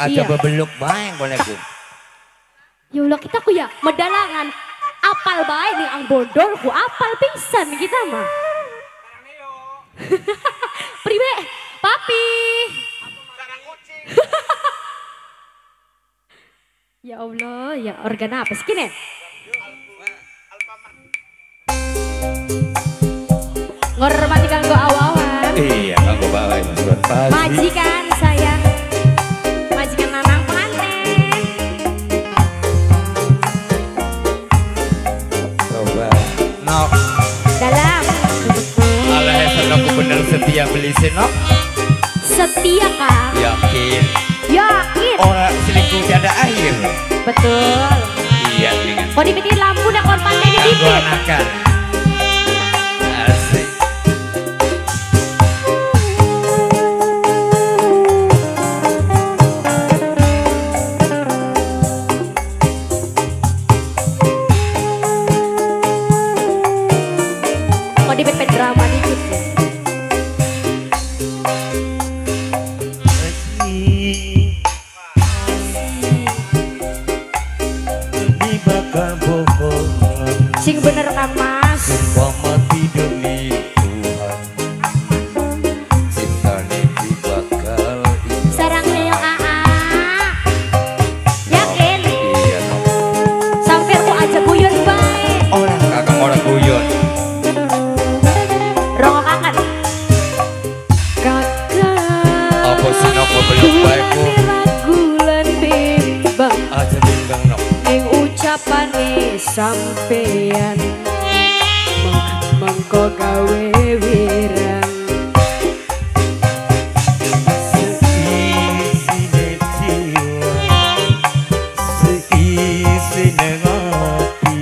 Aja bebeluk bae boleh ku. Ya Allah kita ku ya medalangan apal bae nih ang bodol ku apal pisan kita mah. Pribe, papi. Ya Allah, ya organ apa sih kini? Ngormati kanggo awawan. Iya, kanggo bawa majikan saya. Majikan Mamang pengantin. Coba. Nok. Dalam. Alah aku bener setia beli sinok. Setia Kang. Yakin. Yakin. Orang selingkuh tiada akhir. Betul. Iya, dengan. Kau dipitin lampu dah korban ini Kanggo dipit. anakan. Asik. Kau dipit drama dikit sih. Sing bener Kang Mas. Mati demi Tuhan. Cinta ini bakal Sarangnya yang AA. Yakin? iya nok. Sampai aku aja guyon baik. Orang kakak orang guyon. Rongo kangen. Kakak. Apa sih nok belum baik ku? Gulan bimbang. Aja bimbang nok. Ning ucapane sampeyan mengko gawe wirang. Seisi jiwa, seisi hati,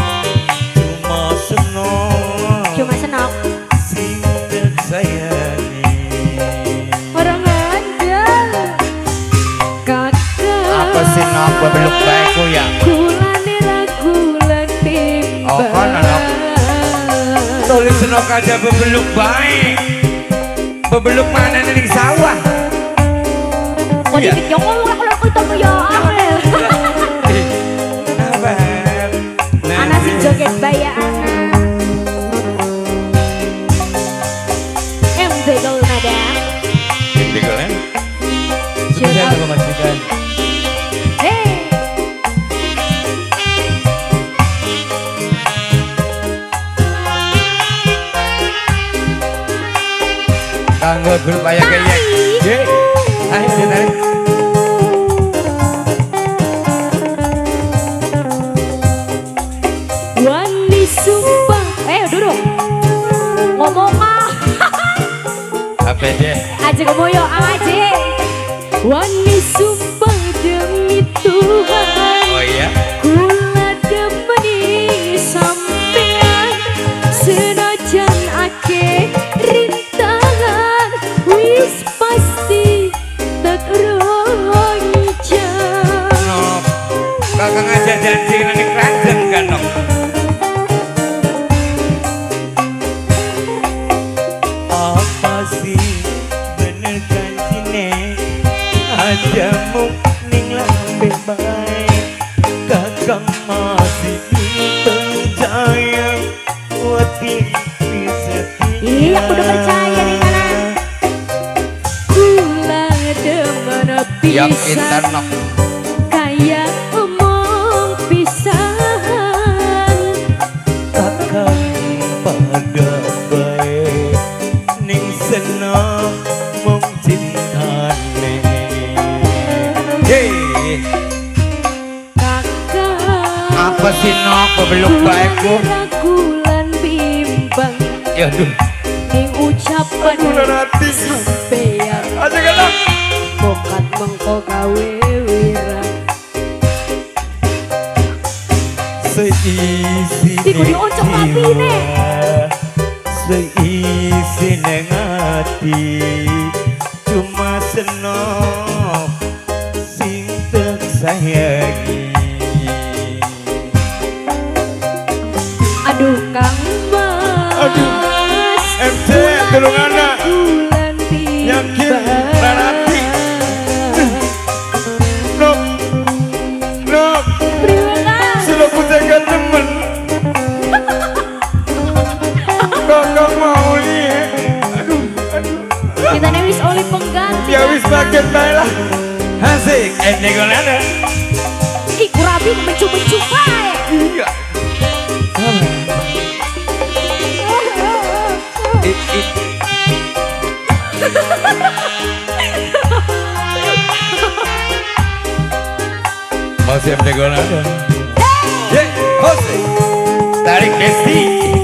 Cuma senok. sing tersayangi. Orang ada. Kakak. Apa sih nok belum baik ku ya? Gulan bimbang. Oh, kono, nok. Tulis senok aja bebeluk baik. Bebeluk mana nih di sawah? Kok Iya. dikit yang ngomong kalau aku itu ya Angel. Apa? Anak si joget baya anak. Begel nada. Begel ya? Cheer Saya up. mau memastikan. Hey. Kanggo grup ayah kayaknya. Ye. Ayo ditarik. Wani sumpah. Duduk. Ngomong ah. Apa dia? Aja kemoyo aja. Wani sumpah demi Tuhan. Oh iya. Kula demeni sampean senajan ake rintangan wis pasti tak ronjang. Nok. Kakak ngajak janji nanti keranjang kan nok. Apa sih bener janjine? Ajamu ning lambe baik. Kakak masih percaya wati bisa. Iya, aku udah percaya nih mana. Kula demen Yang pisan internet. kayak omong pisan. Kakak pada baik ning senang mong cintane. Hey, Kakak. apa sih nok belum baik ku? Ragulan bimbang Ya aduh. ning ucapan Hati. sampeyan Aja galak. bokat mengko gawe wirang. Seisi Iku dioncok patine. seisi neng hati cuma senok sing tersayangi. Aduh Kang Mas. Aduh. MC tulung anak. Ragulan Yakin bimbang Rarati. Ente golana. Iku rabi mencu-mencu bae. Iya. Masih ente golana. Ye, Jose. Tarik Besti.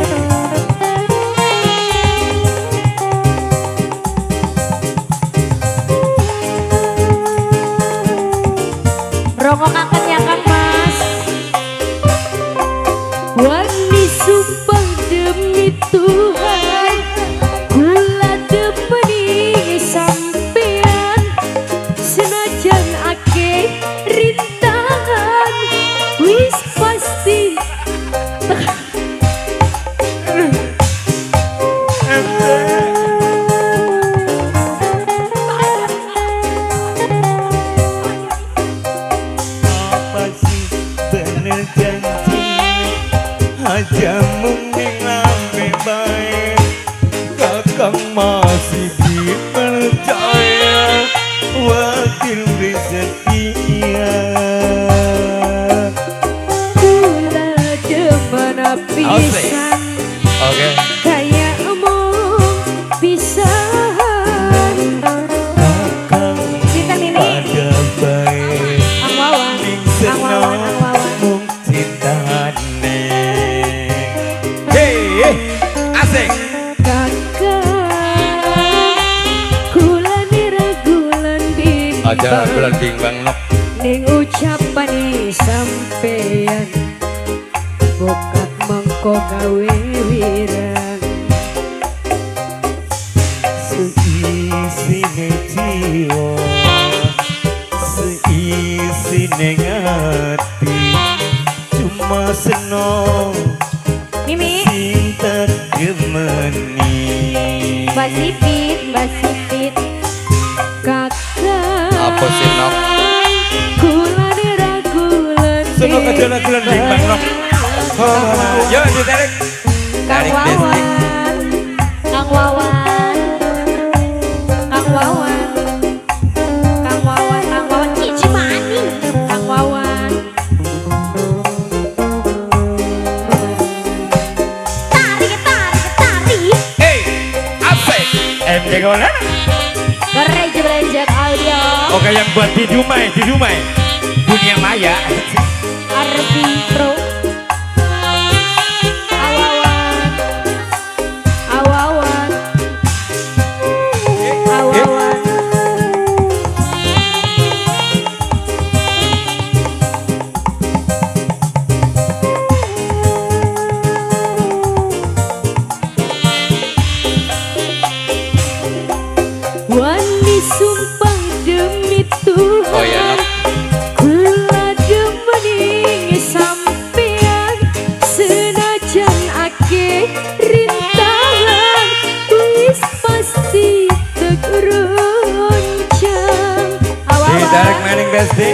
Rongo kangen ya Kang Mas. Wani sumpah demi Tuhan, kula demeni sampean, senajan ake rintangan, wis pasti. Aja mungkin rame baik, kakang masih dipercaya, wakil bersetia. Kula demana pisan, kayak omong pisan. Kakang Cinta Nini, pada baik, Ang Wawan, ning Ang Wawan, Ang Wawan. mung cintane. Asik. Kakak, kula diragulan bimbang. Aja bulan bimbang nok. Ning ucapane sampeyan, bokat mengko gawe wirang. Seisine jiwa, seisine hati, cuma senang Mimi, cinta gemeni. Mbak Sipit, kakak. Apa sih, Nok? Kula diragulan Senok aja bulan bimbang nok. Yo ditarik. Kang Tarik Besti. Wawan, Kang Wawan, Kang Wawan, Kang Wawan, Kang Wawan, Cici Maning, Kang Wawan. Tarik. Asik. Ente golana. Gereja audio. Oke yang buat di Dumai. Dunia maya. Arbi Pro. Awawan. Wani sumpah demi Tuhan. Oh ya nok. Kula demeni sampean, senajan ake rintangan, wis pasti tegeroncang. Ditarik maning Besti.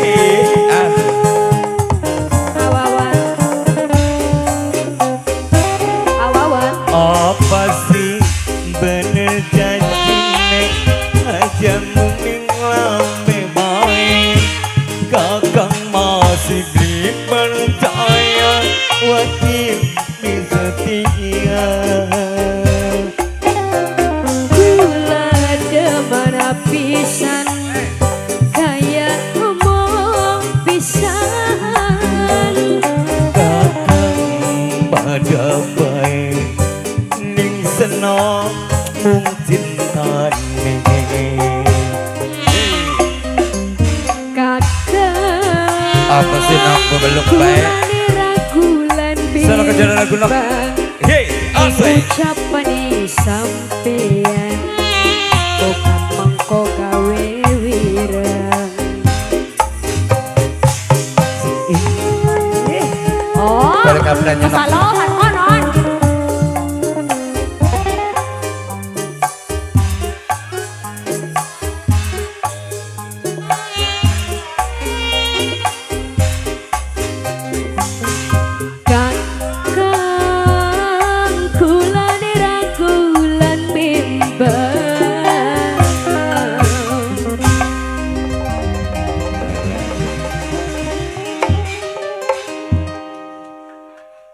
Awawan. Apa sih bener janjine, aja mungkin lambe baik, kakang masih dipercaya, wakil bersetia. Kula demana pisan, kayak omong pisan. Kakang pada baik, ning senang mung cintane. Kakak, Apa sih nok bebeluk kula baik. diragulan Sono kejaran lagu nok. bimbang. Hey, asik. Ucapane sampeyan, bokat mengko gawe wirang. Oh, Balik kabranya, Nok. masalah